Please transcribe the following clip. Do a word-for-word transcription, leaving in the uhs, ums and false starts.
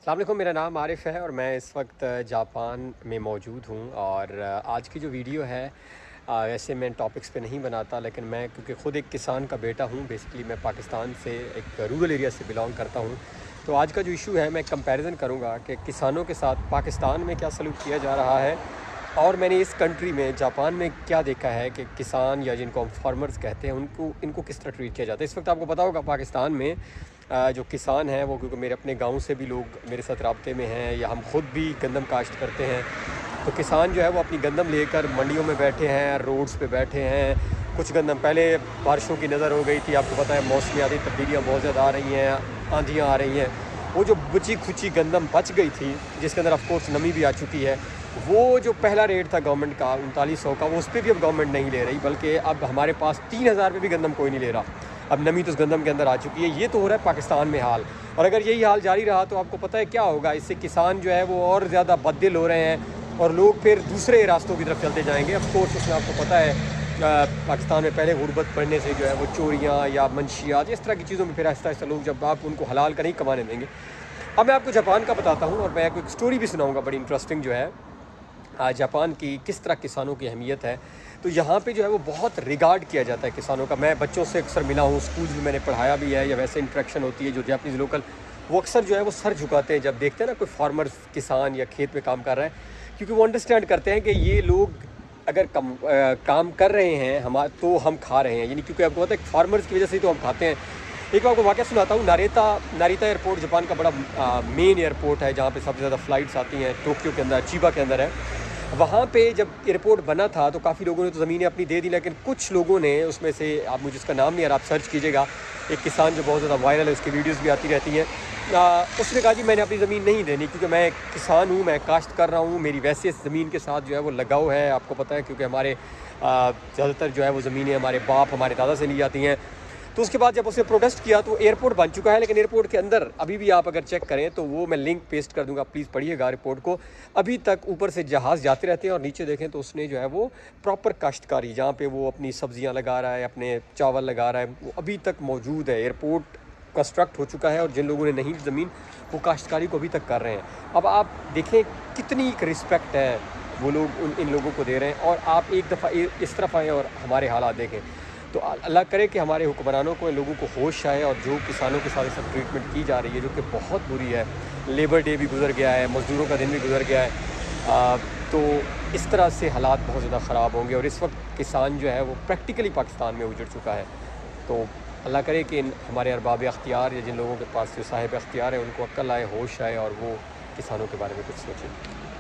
अस्सलाम वालेकुम, मेरा नाम आरिफ़ है और मैं इस वक्त जापान में मौजूद हूँ। और आज की जो वीडियो है आ, वैसे मैं टॉपिक्स पे नहीं बनाता, लेकिन मैं क्योंकि ख़ुद एक किसान का बेटा हूँ, बेसिकली मैं पाकिस्तान से एक रूरल एरिया से बिलोंग करता हूँ। तो आज का जो इशू है मैं कंपैरिजन करूँगा कि किसानों के साथ पाकिस्तान में क्या सलूक किया जा रहा है और मैंने इस कंट्री में जापान में क्या देखा है कि किसान या जिनको हम फार्मर्स कहते हैं उनको इनको किस तरह ट्रीट किया जाता है। इस वक्त आपको पता होगा पाकिस्तान में आ, जो किसान हैं वो, क्योंकि मेरे अपने गांव से भी लोग मेरे साथ रब्ते में हैं या हम खुद भी गंदम काश्त करते हैं, तो किसान जो है वो अपनी गंदम लेकर मंडियों में बैठे हैं, रोड्स पे बैठे हैं। कुछ गंदम पहले बारिशों की नज़र हो गई थी, आपको पता है मौसमियाती तब्दीलियाँ बहुत ज़्यादा आ रही हैं, आंधियाँ आ रही हैं। वो जो बची खुची गंदम बच गई थी जिसके अंदर ऑफकोर्स नमी भी आ चुकी है, वो जो पहला रेट था गवर्नमेंट का उनतालीस सौ का, वो उस पर भी अब गवर्नमेंट नहीं ले रही, बल्कि अब हमारे पास तीन हज़ार पे भी गंदम कोई नहीं ले रहा। अब नमी तो उस गंदम के अंदर आ चुकी है। ये तो हो रहा है पाकिस्तान में हाल, और अगर यही हाल जारी रहा तो आपको पता है क्या होगा। इससे किसान जो है वो और ज़्यादा बददिल हो रहे हैं और लोग फिर दूसरे रास्तों की तरफ चलते जाएंगे। ऑफकोर्स उसमें आपको पता है आ, पाकिस्तान में पहले गुर्बत बढ़ने से जो है वो चोरियाँ या मंशियात इस तरह की चीज़ों में फिर आहिस्ता आहिस्ता लोग, जब आप उनको हलाल का नहीं कमाने देंगे। अब मैं आपको जापान का बताता हूँ और मैं आपको एक स्टोरी भी सुनाऊँगा बड़ी इंटरेस्टिंग, जो है जापान की किस तरह किसानों की अहमियत है। तो यहाँ पे जो है वो बहुत रिगार्ड किया जाता है किसानों का। मैं बच्चों से अक्सर मिला हूँ, स्कूल में मैंने पढ़ाया भी है, या वैसे इंटरेक्शन होती है जो जापानीज़ लोकल, वो अक्सर जो है वो सर झुकाते हैं जब देखते हैं ना कोई फार्मर किसान या खेत में काम कर रहा है, क्योंकि वो अंडरस्टैंड करते हैं कि ये लोग अगर कम आ, काम कर रहे हैं हम तो हम खा रहे हैं, यानी क्योंकि आपको पता है फार्मर्स की वजह से तो हम खाते हैं। एक बार आपको वाक़या सुनाता हूँ। नारिता नारिता एयरपोर्ट जापान का बड़ा मेन एयरपोर्ट है जहाँ पे सबसे ज़्यादा फ़्लाइट्स आती हैं, टोक्यो के अंदर, चिबा के अंदर है। वहाँ पे जब एयरपोर्ट बना था तो काफ़ी लोगों ने तो ज़मीनें अपनी दे दी, लेकिन कुछ लोगों ने, उसमें से आप मुझे इसका नाम नहीं, आप सर्च कीजिएगा, एक किसान जो बहुत ज़्यादा वायरल है, उसकी वीडियोस भी आती रहती हैं, उसने कहा जी मैंने अपनी ज़मीन नहीं देनी, क्योंकि मैं किसान हूँ, मैं काश्त कर रहा हूँ, मेरी वैसे इस ज़मीन के साथ जो है वो लगाव है। आपको पता है क्योंकि हमारे ज़्यादातर जो है वो ज़मीनें हमारे बाप हमारे दादा से ली जाती हैं। तो उसके बाद जब उसने प्रोटेस्ट किया तो एयरपोर्ट बन चुका है, लेकिन एयरपोर्ट के अंदर अभी भी आप अगर चेक करें तो वो मैं लिंक पेस्ट कर दूंगा, प्लीज़ पढ़िएगा रिपोर्ट को। अभी तक ऊपर से जहाज़ जाते रहते हैं और नीचे देखें तो उसने जो है वो प्रॉपर काश्तकारी, जहाँ पे वो अपनी सब्जियां लगा रहा है, अपने चावल लगा रहा है, वो अभी तक मौजूद है। एयरपोर्ट कंस्ट्रक्ट हो चुका है और जिन लोगों ने नहीं ज़मीन, वो काश्तकारी को अभी तक कर रहे हैं। अब आप देखें कितनी रिस्पेक्ट है वो लोग उन इन लोगों को दे रहे हैं, और आप एक दफ़ा इस तरफ आएँ और हमारे हालात देखें। तो अल्लाह करे कि हमारे हुक्मरानों को, इन लोगों को होश आए, और जो किसानों के साथ सब ट्रीटमेंट की जा रही है जो कि बहुत बुरी है। लेबर डे भी गुजर गया है, मज़दूरों का दिन भी गुजर गया है, आ, तो इस तरह से हालात बहुत ज़्यादा ख़राब होंगे। और इस वक्त किसान जो है वो प्रैक्टिकली पाकिस्तान में उजड़ चुका है। तो अल्लाह करे कि इन हमारे अरबाब अख्तियार या जिन लोगों के पास जो साहिब अख्तियार है उनको अक्ल आए, होश आए और वो किसानों के बारे में कुछ सोचें।